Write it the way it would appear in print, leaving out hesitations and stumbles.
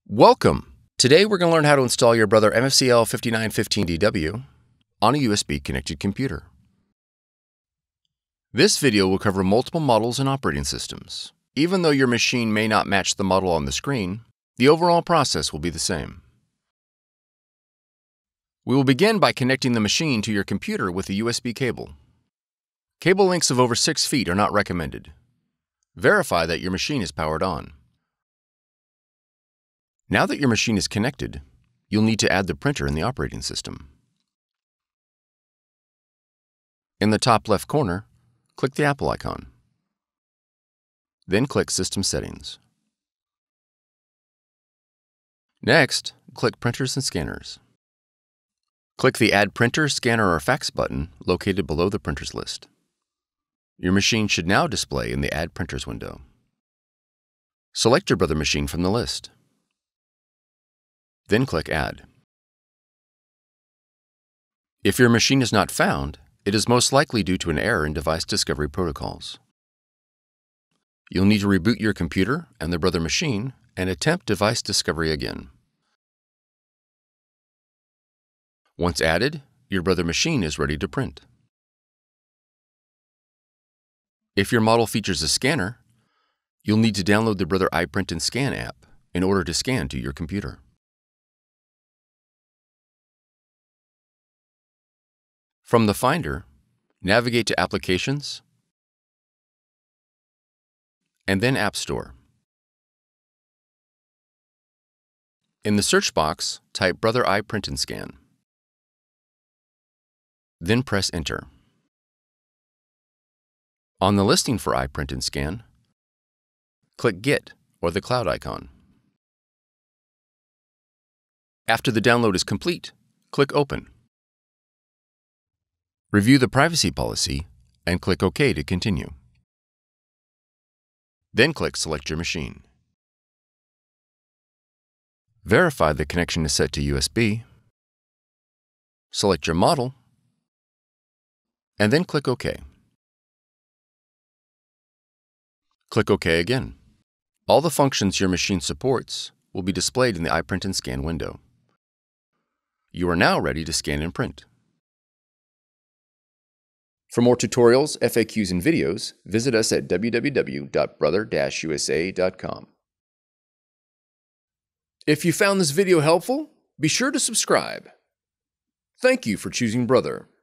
Welcome! Today we're going to learn how to install your Brother MFCL5915DW on a USB-connected computer. This video will cover multiple models and operating systems. Even though your machine may not match the model on the screen, the overall process will be the same. We will begin by connecting the machine to your computer with a USB cable. Cable lengths of over 6 feet are not recommended. Verify that your machine is powered on. Now that your machine is connected, you'll need to add the printer in the operating system. In the top left corner, click the Apple icon. Then click System Settings. Next, click Printers and Scanners. Click the Add Printer, Scanner, or Fax button located below the printers list. Your machine should now display in the Add Printers window. Select your Brother machine from the list. Then click Add. If your machine is not found, it is most likely due to an error in device discovery protocols. You'll need to reboot your computer and the Brother machine and attempt device discovery again. Once added, your Brother machine is ready to print. If your model features a scanner, you'll need to download the Brother iPrint&Scan app in order to scan to your computer. From the Finder, navigate to Applications, and then App Store. In the search box, type Brother iPrint&Scan. Then press Enter. On the listing for iPrint&Scan, click Get or the cloud icon. After the download is complete, click Open. Review the privacy policy and click OK to continue. Then click Select your machine. Verify the connection is set to USB. Select your model, and then click OK. Click OK again. All the functions your machine supports will be displayed in the iPrint&Scan window. You are now ready to scan and print. For more tutorials, FAQs, and videos, visit us at www.brother-usa.com. If you found this video helpful, be sure to subscribe. Thank you for choosing Brother.